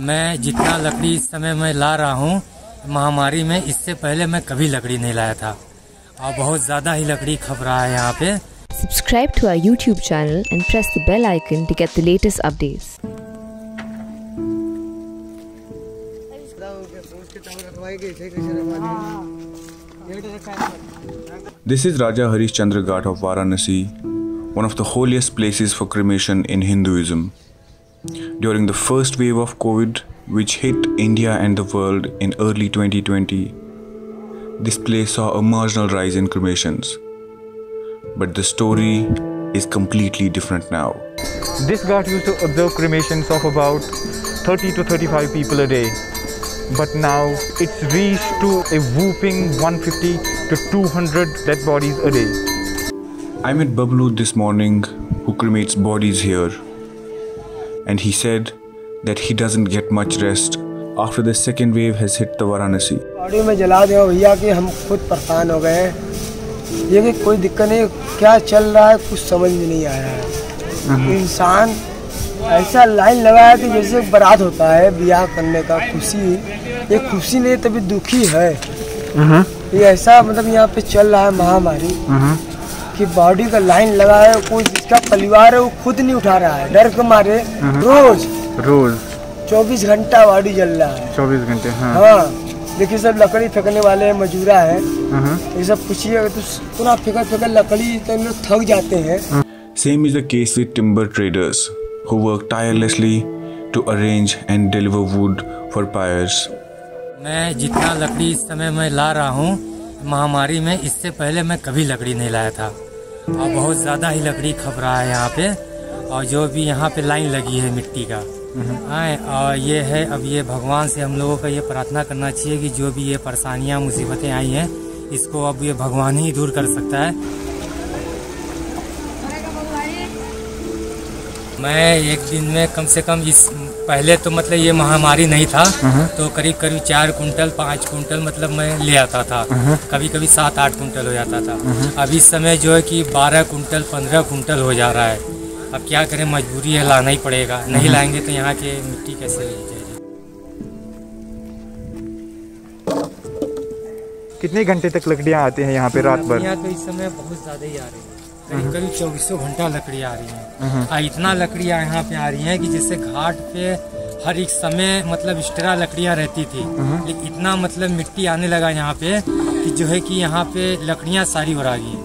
मैं जितना लकड़ी इस समय मैं ला रहा हूँ महामारी में, इससे पहले मैं कभी लकड़ी नहीं लाया था और बहुत ज़्यादा ही लकड़ी खप रहा है यहाँ पे। Subscribe to our YouTube channel and press the bell icon to get the latest updates. This is Raja Harishchandra Ghat of Varanasi, one of the holiest places for cremation in Hinduism. During the first wave of COVID, which hit India and the world in early 2020, this place saw a marginal rise in cremations. But the story is completely different now. This ghat used to observe cremations of about 30 to 35 people a day. But now it's reached to a whooping 150 to 200 dead bodies a day. I met Bablu this morning, who cremates bodies here. And he said that he doesn't get much rest after the second wave has hit the Varanasi. Body में जला दे भैया कि हम खुद परेशान हो गए हैं। ये कि कोई दिक्कत नहीं, क्या चल रहा है कुछ समझ में नहीं आ रहा है। इंसान ऐसा लाइन लगाया कि जैसे बारात होता है ब्याह करने का, खुशी, ये खुशी नहीं तभी दुखी है। ये ऐसा मतलब यहाँ पे चल रहा है महामारी कि बॉडी का लाइन लगा है, कोई जिसका परिवार है वो खुद नहीं उठा रहा है, डर के मारे। रोज 24 घंटा बॉडी जल रहा है। 24 घंटे। हाँ देखिए, सब लकड़ी फेंकने वाले मजूरा है, ये सब पूछिए तो पूरा फेंका लकड़ी तो लोग थक जाते हैं। Same is the case with timber traders who work tirelessly to arrange and deliver wood for pyres. मैं जितना लकड़ी इस समय मैं ला रहा हूँ महामारी में, इससे पहले मैं कभी लकड़ी नहीं लाया था और बहुत ज़्यादा ही लकड़ी खप रहा है यहाँ पे। और जो भी यहाँ पे लाइन लगी है मिट्टी का, और ये है, अब ये भगवान से हम लोगों का ये प्रार्थना करना चाहिए कि जो भी ये परेशानियाँ मुसीबतें आई हैं इसको अब ये भगवान ही दूर कर सकता है। मैं एक दिन में कम से कम इस पहले तो मतलब ये महामारी नहीं था तो करीब 4 कुंटल 5 कुंटल मतलब मैं ले आता था, कभी कभी 7-8 कुंटल हो जाता था। अब इस समय जो है कि 12 कुंटल 15 कुंटल हो जा रहा है। अब क्या करें, मजबूरी है, लाना ही पड़ेगा, नहीं लाएंगे तो यहाँ के मिट्टी कैसे ली जाएगी। कितने घंटे तक लकड़ियाँ आती हैं यहाँ पे रात भर? यहाँ तो इस समय बहुत ज़्यादा ही आ रही है, करीब 24 घंटा लकड़ी आ रही है। इतना लकड़ियाँ यहाँ पे आ रही हैं कि जैसे घाट पे हर एक समय मतलब एक्स्ट्रा लकड़ियाँ रहती थी, लेकिन इतना मतलब मिट्टी आने लगा यहाँ पे कि जो है कि यहाँ पे लकड़ियाँ सारी उड़ा गई।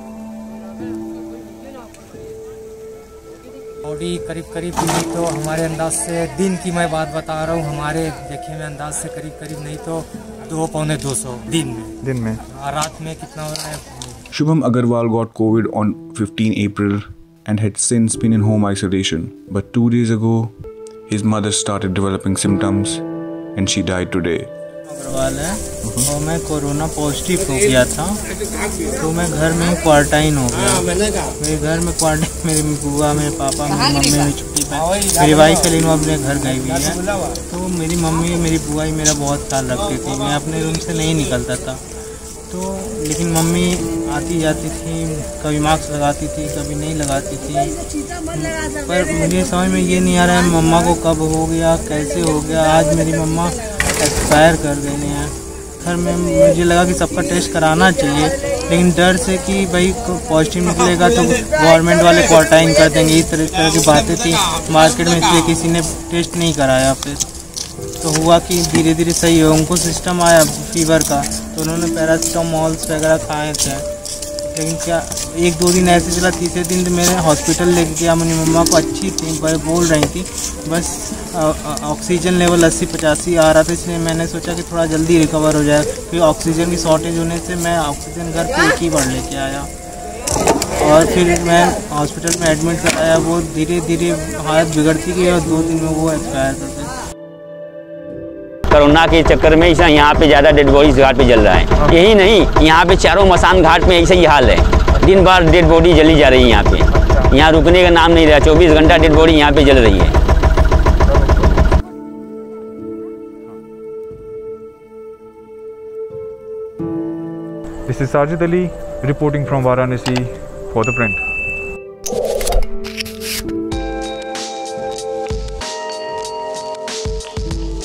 बॉडी करीब नहीं तो हमारे अंदाज से, दिन की मैं बात बता रहा हूँ, हमारे देखे में अंदाज से करीब नहीं तो 200-250 दिन में। और रात में कितना हो रहा है? Shubham Agarwal got COVID on 15 April and had since been in home isolation. But 2 days ago, his mother started developing symptoms and she died today. Agarwal है और मैं कोरोना पॉजिटिव हो गया था तो मैं घर में क्वारंटाइन हो गया। मेरे घर में क्वारंटाइन, मेरी बुआ, मेरे पापा, मेरी मम्मी मेरी छुट्टी पे, मेरी वाइफ कल अपने घर गई हुई है। तो मेरी मम्मी मेरी बुआ ही मेरा बहुत ख्याल रखती थी, मैं अपने रूम से नहीं निकलता था। तो लेकिन मम्मी आती जाती थी, कभी मास्क लगाती थी कभी नहीं लगाती थी। पर मुझे समझ में ये नहीं आ रहा है मम्मा को कब हो गया, कैसे हो गया। आज मेरी मम्मा एक्सपायर कर गए हैं। फिर मैं मुझे लगा कि सबका टेस्ट कराना चाहिए, लेकिन डर से कि भाई पॉजिटिव निकलेगा तो गवर्नमेंट वाले क्वारंटाइन कर देंगे, इस तरह की बातें थी मार्केट में, इसलिए किसी ने टेस्ट नहीं कराया। फिर तो हुआ कि धीरे धीरे सही हो, उनको सिस्टम आया फीवर का तो उन्होंने पैरासीटामॉल्स वगैरह खाए थे। लेकिन क्या 1-2 दिन ऐसे चला, तीसरे दिन तो मेरे हॉस्पिटल लेके गया। मेरी मम्मा को अच्छी थी, बोल रही थी, बस ऑक्सीजन लेवल 80-85 आ रहा था, इसलिए मैंने सोचा कि थोड़ा जल्दी रिकवर हो जाए। फिर ऑक्सीजन की शॉर्टेज होने से मैं ऑक्सीजन घर पे 1 ही बार लेके आया और फिर मैं हॉस्पिटल में एडमिट कराया। वो धीरे धीरे हालत बिगड़ती गई और 2 दिन में वो एक्सपायर कर गए। कोरोना के चक्कर में यहाँ पे ज़्यादा डेड बॉडी घाट पे जल रहा है। यही नहीं, यहाँ पे चारों मसान घाट में ऐसा ही हाल है, दिन भर डेड बॉडी जली जा रही है यहाँ पे। यहाँ रुकने का नाम नहीं रहा, 24 घंटा डेड बॉडी यहाँ पे जल रही है। This is Sajid Ali reporting from Varanasi for The Print.